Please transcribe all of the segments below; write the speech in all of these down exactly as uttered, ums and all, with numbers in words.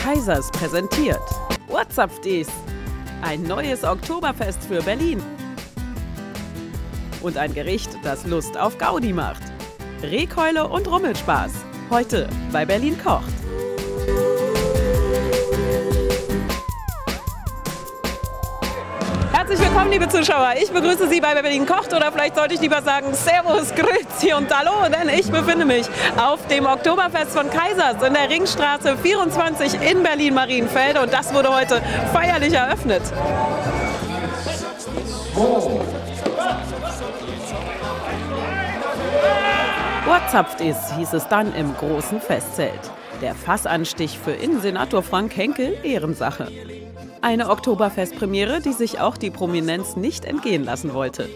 Kaisers präsentiert What-zapft is? Ein neues Oktoberfest für Berlin. Und ein Gericht, das Lust auf Gaudi macht. Rehkeule und Rummelspaß. Heute bei Berlin kocht. Herzlich willkommen, liebe Zuschauer. Ich begrüße Sie bei Berlin kocht, oder vielleicht sollte ich lieber sagen Servus, Grüezi und Hallo, denn ich befinde mich auf dem Oktoberfest von Kaisers in der Ringstraße vierundzwanzig in Berlin-Marienfelde und das wurde heute feierlich eröffnet. What-zapft is, hieß es dann im großen Festzelt. Der Fassanstich für Innensenator Frank Henkel Ehrensache. Eine Oktoberfestpremiere, die sich auch die Prominenz nicht entgehen lassen wollte.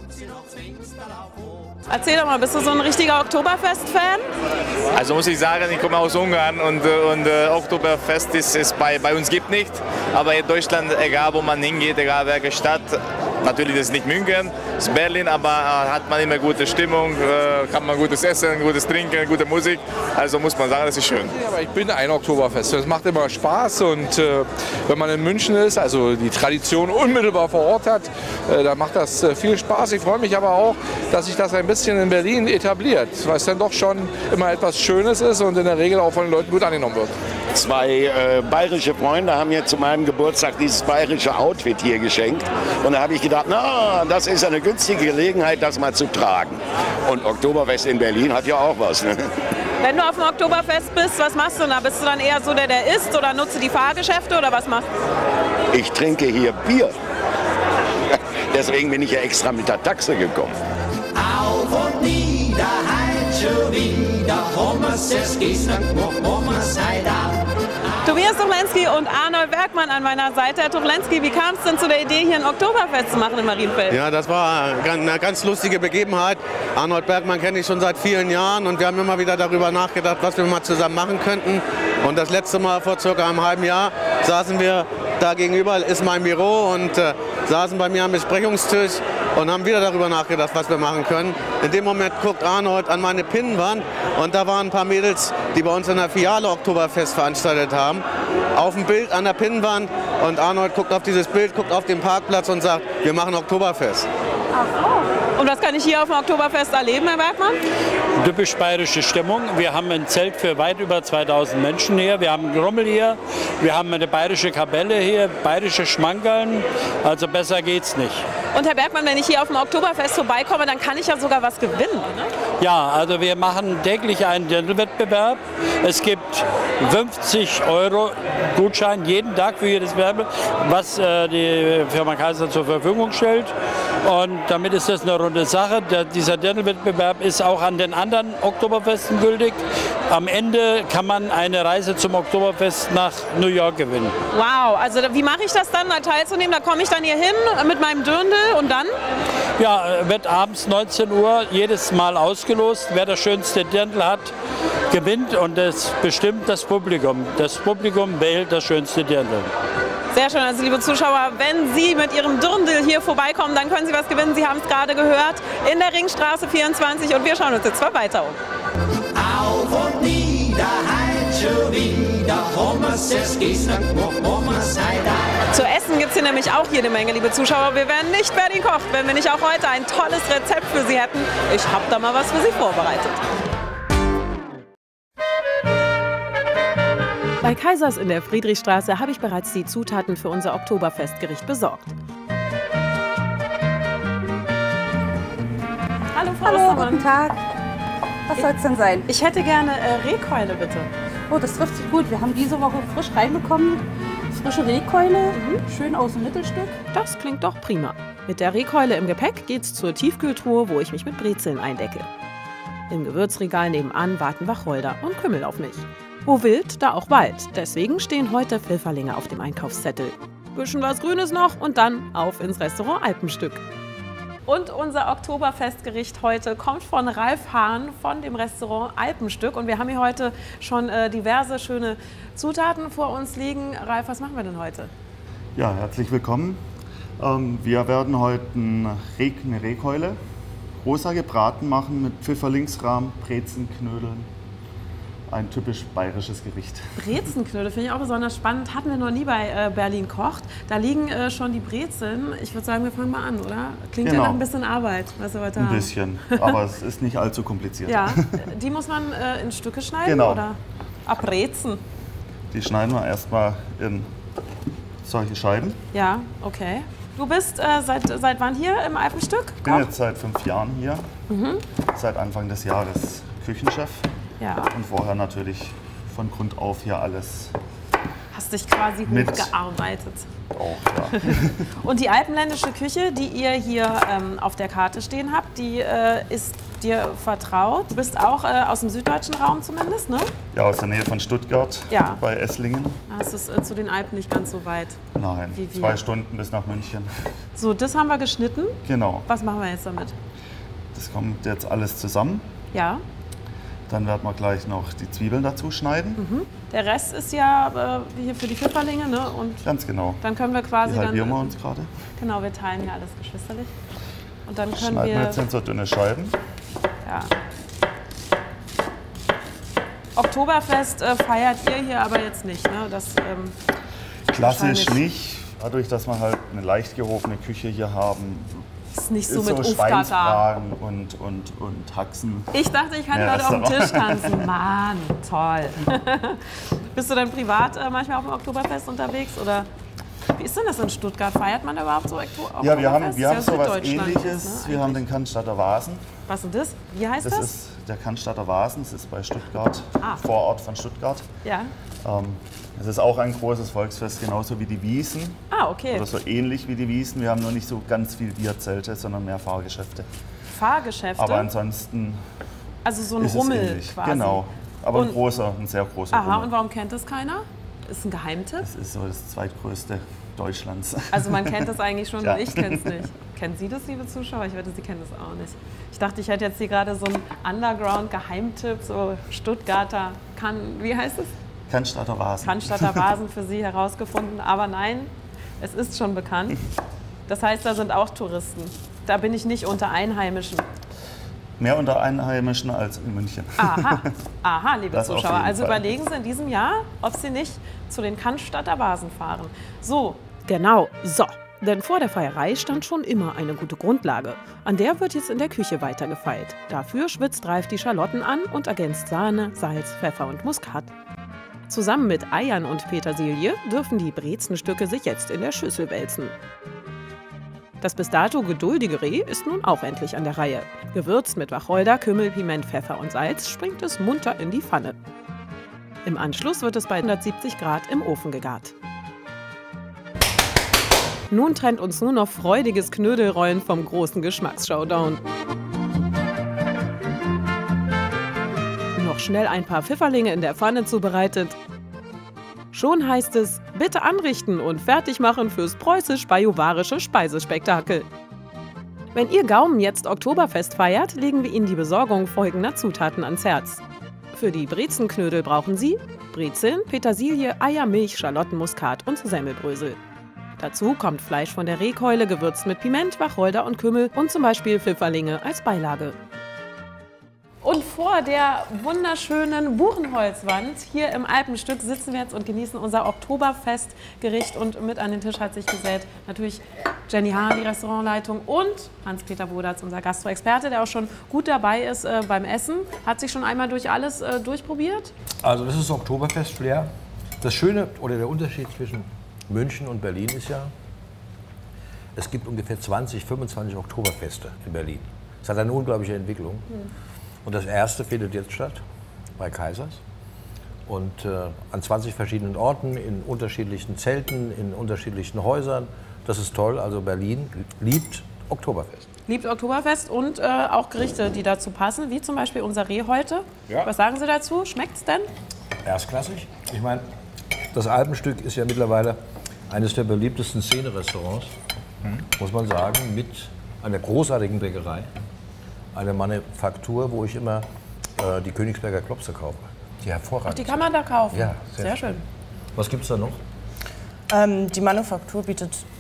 Erzähl doch mal, bist du so ein richtiger Oktoberfest-Fan? Also muss ich sagen, ich komme aus Ungarn und, und äh, Oktoberfest ist es bei, bei uns gibt nicht. Aber in Deutschland, egal wo man hingeht, egal welche Stadt, natürlich das ist nicht München, das ist Berlin, aber äh, hat man immer gute Stimmung, äh, kann man gutes Essen, gutes Trinken, gute Musik. Also muss man sagen, das ist schön. Ja, aber ich bin ein Oktoberfest. Das macht immer Spaß und äh, wenn man in München ist, also die Tradition unmittelbar vor Ort hat, äh, dann macht das äh, viel Spaß. Ich freue mich aber auch, dass sich das ein bisschen in Berlin etabliert, weil es dann doch schon immer etwas Schönes ist und in der Regel auch von den Leuten gut angenommen wird. Zwei äh, bayerische Freunde haben mir zu meinem Geburtstag dieses bayerische Outfit hier geschenkt. Und da habe ich gedacht, na, das ist eine günstige Gelegenheit, das mal zu tragen. Und Oktoberfest in Berlin hat ja auch was. Ne? Wenn du auf dem Oktoberfest bist, was machst du da? Bist du dann eher so der, der isst oder nutzt du die Fahrgeschäfte oder was machst du? Ich trinke hier Bier. Deswegen bin ich ja extra mit der Taxe gekommen. Auf und nieder, halt schon wieder, Thomas, es geht nach Thomas, halt ab. Tobias Tuchlenski und Arnold Bergmann an meiner Seite. Herr Tuchlenski, wie kam es denn zu der Idee, hier ein Oktoberfest zu machen in Marienfeld? Ja, das war eine ganz lustige Begebenheit. Arnold Bergmann kenne ich schon seit vielen Jahren und wir haben immer wieder darüber nachgedacht, was wir mal zusammen machen könnten. Und das letzte Mal vor circa einem halben Jahr saßen wir da gegenüber, ist mein Büro, und äh, saßen bei mir am Besprechungstisch und haben wieder darüber nachgedacht, was wir machen können. In dem Moment guckt Arnold an meine Pinnwand und da waren ein paar Mädels, die bei uns in der Filiale Oktoberfest veranstaltet haben, auf ein Bild an der Pinnwand, und Arnold guckt auf dieses Bild, guckt auf den Parkplatz und sagt, wir machen Oktoberfest. Ach so. Und was kann ich hier auf dem Oktoberfest erleben, Herr Bergmann? Typisch bayerische Stimmung. Wir haben ein Zelt für weit über zweitausend Menschen hier. Wir haben einen Grummel hier. Wir haben eine bayerische Kapelle hier, bayerische Schmankerln. Also besser geht's nicht. Und Herr Bergmann, wenn ich hier auf dem Oktoberfest vorbeikomme, dann kann ich ja sogar was gewinnen, ne? Ja, also wir machen täglich einen Dirndl-Wettbewerb. Es gibt fünfzig Euro Gutschein jeden Tag für jedes Werbe, was äh, die Firma Kaiser zur Verfügung stellt. Und damit ist das eine runde Sache. Der, dieser Dirndl-Wettbewerb ist auch an den anderen Oktoberfesten gültig. Am Ende kann man eine Reise zum Oktoberfest nach New York gewinnen. Wow, also wie mache ich das dann, da teilzunehmen? Da komme ich dann hier hin mit meinem Dirndl und dann? Ja, wird abends neunzehn Uhr jedes Mal ausgelost. Wer das schönste Dirndl hat, gewinnt, und das bestimmt das Publikum. Das Publikum wählt das schönste Dirndl. Sehr schön, also liebe Zuschauer, wenn Sie mit Ihrem Dirndl hier vorbeikommen, dann können Sie was gewinnen. Sie haben es gerade gehört, in der Ringstraße vierundzwanzig, und wir schauen uns jetzt mal weiter um. Auf und nieder, halt schon wieder, Thomas, es geht nach Thomas, halt ab. Zu essen gibt es hier nämlich auch jede Menge, liebe Zuschauer. Wir wären nicht Berlin kocht, wenn wir nicht auch heute ein tolles Rezept für Sie hätten. Ich habe da mal was für Sie vorbereitet. Bei Kaisers in der Friedrichstraße habe ich bereits die Zutaten für unser Oktoberfestgericht besorgt. Hallo Frau Hallo, Ostermann. guten Tag. Was soll es denn sein? Ich hätte gerne äh, Rehkeule, bitte. Oh, das trifft sich gut. Wir haben diese Woche frisch reinbekommen. Frische Rehkeule, mhm. Schön aus dem Mittelstück. Das klingt doch prima. Mit der Rehkeule im Gepäck geht's zur Tiefkühltruhe, wo ich mich mit Brezeln eindecke. Im Gewürzregal nebenan warten Wacholder und Kümmel auf mich. Wo wild, da auch Wald. Deswegen stehen heute Pfifferlinge auf dem Einkaufszettel. Bisschen was Grünes noch und dann auf ins Restaurant Alpenstück. Und unser Oktoberfestgericht heute kommt von Ralf Hahn von dem Restaurant Alpenstück. Und wir haben hier heute schon äh, diverse schöne Zutaten vor uns liegen. Ralf, was machen wir denn heute? Ja, herzlich willkommen. Ähm, wir werden heute eine Rehkeule rosa gebraten machen mit Pfifferlingsrahm, Brezenknödeln. ein typisch bayerisches Gericht. Brezenknödel finde ich auch besonders spannend. Hatten wir noch nie bei äh, Berlin kocht. Da liegen äh, schon die Brezeln. Ich würde sagen, wir fangen mal an, oder? Klingt Genau. ja nach ein bisschen Arbeit, was wir heute Ein haben. bisschen, aber es ist nicht allzu kompliziert. Ja, die muss man äh, in Stücke schneiden Genau. oder abbrezen? Die schneiden wir erstmal in solche Scheiben. Ja, okay. Du bist äh, seit, seit wann hier im Alpenstück? Ich bin jetzt seit fünf Jahren hier, Mhm. seit Anfang des Jahres Küchenchef Ja. und vorher natürlich von Grund auf hier alles Hast dich quasi Mit. hochgearbeitet. auch. Ja. Und die alpenländische Küche, die ihr hier ähm, auf der Karte stehen habt, die äh, ist dir vertraut. Du bist auch äh, aus dem süddeutschen Raum zumindest, ne? ja, aus der Nähe von Stuttgart Ja. bei Esslingen. Das ist äh, zu den Alpen nicht ganz so weit. Nein, Wie wir. zwei Stunden bis nach München. So, das haben wir geschnitten. Genau, Was machen wir jetzt damit? das kommt jetzt alles zusammen. Ja. Dann werden wir gleich noch die Zwiebeln dazu schneiden. Mhm. Der Rest ist ja äh, hier für die Pfifferlinge, ne? Und Ganz genau. dann können wir quasi Die halbieren wir dann. uns gerade. Genau, wir teilen hier alles geschwisterlich. Und dann können Schneiden wir wir. jetzt in so dünne Scheiben. Ja. Oktoberfest äh, feiert ihr hier aber jetzt nicht, ne? Das, ähm, Klassisch wahrscheinlich nicht. Dadurch, dass wir halt eine leicht gehobene Küche hier haben, ist nicht so ist mit so Ufgata. Schweinsbraten und, und, und Haxen. Ich dachte, ich kann Ja, heute auf dem Restaurant. Tisch tanzen. Mann, toll. Bist du denn privat äh, manchmal auf dem Oktoberfest unterwegs? Oder wie ist denn das in Stuttgart? Feiert man da überhaupt so Oktoberfest? Ja, wir haben, Ist wir haben ja sowas Süddeutschland Ähnliches. jetzt, ne, wir haben eigentlich. den Cannstatter Vasen. Was ist das? Wie heißt Das das? ist der Cannstatter Vasen. Das ist bei Stuttgart, Ah. Vorort von Stuttgart. Ja. Ähm, es ist auch ein großes Volksfest, genauso wie die Wiesn. Ah, okay. Oder so ähnlich wie die Wiesn. Wir haben nur nicht so ganz viel Bierzelte, sondern mehr Fahrgeschäfte. Fahrgeschäfte. Aber ansonsten Also so ein ist Rummel es ähnlich. quasi. Genau. Aber Und- ein großer, ein sehr großer Aha, Rummel. und warum kennt das keiner? Ist ein Geheimtipp? Das ist so das zweitgrößte Deutschlands. Also man kennt das eigentlich schon, Ja. nur ich kenne es nicht. Kennen Sie das, liebe Zuschauer? Ich wette, Sie kennen das auch nicht. Ich dachte, ich hätte jetzt hier gerade so einen Underground-Geheimtipp, so Stuttgarter, kann, wie heißt es? Cannstatter Vasen. Cannstatter Vasen für Sie herausgefunden. Aber nein, es ist schon bekannt. Das heißt, da sind auch Touristen. Da bin ich nicht unter Einheimischen. Mehr unter Einheimischen als in München. Aha, aha, liebe Das auf Zuschauer. jeden Also Fall. überlegen Sie in diesem Jahr, ob Sie nicht zu den Cannstatter Vasen fahren. So. Genau, so. Denn vor der Feierei stand schon immer eine gute Grundlage. An der wird jetzt in der Küche weitergefeilt. Dafür schwitzt Ralf die Schalotten an und ergänzt Sahne, Salz, Pfeffer und Muskat. Zusammen mit Eiern und Petersilie dürfen die Brezenstücke sich jetzt in der Schüssel wälzen. Das bis dato geduldige Reh ist nun auch endlich an der Reihe. Gewürzt mit Wacholder, Kümmel, Piment, Pfeffer und Salz springt es munter in die Pfanne. Im Anschluss wird es bei hundertsiebzig Grad im Ofen gegart. Nun trennt uns nur noch freudiges Knödelrollen vom großen Geschmacksshowdown. Noch schnell ein paar Pfifferlinge in der Pfanne zubereitet. Schon heißt es, bitte anrichten und fertig machen fürs preußisch-bajuwarische Speisespektakel. Wenn Ihr Gaumen jetzt Oktoberfest feiert, legen wir Ihnen die Besorgung folgender Zutaten ans Herz. Für die Brezenknödel brauchen Sie Brezeln, Petersilie, Eier, Milch, Schalotten, Muskat und Semmelbrösel. Dazu kommt Fleisch von der Rehkeule, gewürzt mit Piment, Wacholder und Kümmel und zum Beispiel Pfifferlinge als Beilage. Und vor der wunderschönen Buchenholzwand hier im Alpenstück sitzen wir jetzt und genießen unser Oktoberfestgericht. Und mit an den Tisch hat sich gesät natürlich Jenny Hahn, die Restaurantleitung, und Hans-Peter Bodatz, unser Gastroexperte, der auch schon gut dabei ist äh, beim Essen. Hat sich schon einmal durch alles äh, durchprobiert. Also das ist Oktoberfest-Flair. Das Schöne oder der Unterschied zwischen München und Berlin ist ja, es gibt ungefähr zwanzig, fünfundzwanzig Oktoberfeste in Berlin. Es hat eine unglaubliche Entwicklung. Und das erste findet jetzt statt bei Kaisers. Und äh, an zwanzig verschiedenen Orten, in unterschiedlichen Zelten, in unterschiedlichen Häusern. Das ist toll. Also Berlin liebt Oktoberfest. Liebt Oktoberfest und äh, auch Gerichte, die dazu passen, wie zum Beispiel unser Reh heute. Ja. Was sagen Sie dazu? Schmeckt's denn? Erstklassig. Ich meine, das Alpenstück ist ja mittlerweile eines der beliebtesten Szene-Restaurants, muss man sagen, mit einer großartigen Bäckerei. Eine Manufaktur, wo ich immer äh, die Königsberger Klopse kaufe. Die hervorragend. Ach, die kann man da kaufen? Ja, sehr, sehr schön. Was gibt es da noch? Ähm, die Manufaktur bietet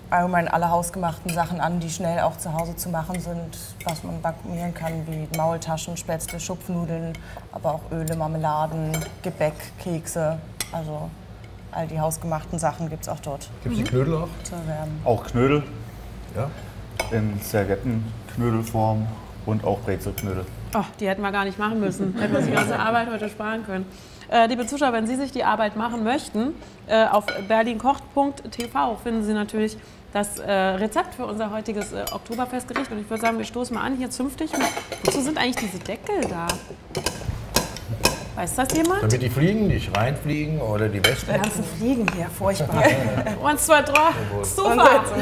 allgemein alle hausgemachten Sachen an, die schnell auch zu Hause zu machen sind, was man backieren kann, wie Maultaschen, Spätzle, Schupfnudeln, aber auch Öle, Marmeladen, Gebäck, Kekse, also all die hausgemachten Sachen gibt es auch dort. Gibt es die Knödel auch? Zu erwerben. Auch Knödel Ja. in Serviettenknödelform und auch Brezelknödel. Oh, die hätten wir gar nicht machen müssen. Hätten wir uns die ganze Arbeit heute sparen können. Äh, liebe Zuschauer, wenn Sie sich die Arbeit machen möchten, äh, auf berlinkocht punkt t v finden Sie natürlich das äh, Rezept für unser heutiges äh, Oktoberfestgericht. Und ich würde sagen, wir stoßen mal an, hier zünftig. Wozu sind eigentlich diese Deckel da? Weiß das jemand? Damit die Fliegen nicht reinfliegen oder die Wespen. Die ganzen Fliegen hier, furchtbar. Eins, zwei, drei, super!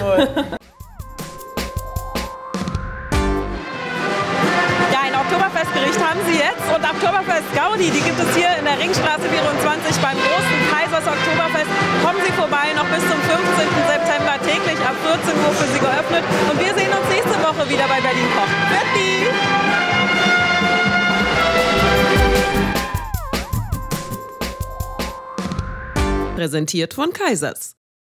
Ja, ein Oktoberfestgericht haben Sie jetzt und Oktoberfest Gaudi, die gibt es hier in der Ringstraße vierundzwanzig beim großen Kaisers Oktoberfest. Kommen Sie vorbei, noch bis zum fünfzehnten September täglich ab vierzehn Uhr für Sie geöffnet. Und wir sehen uns nächste Woche wieder bei Berlin Kocht. Bitte! Präsentiert von Kaisers.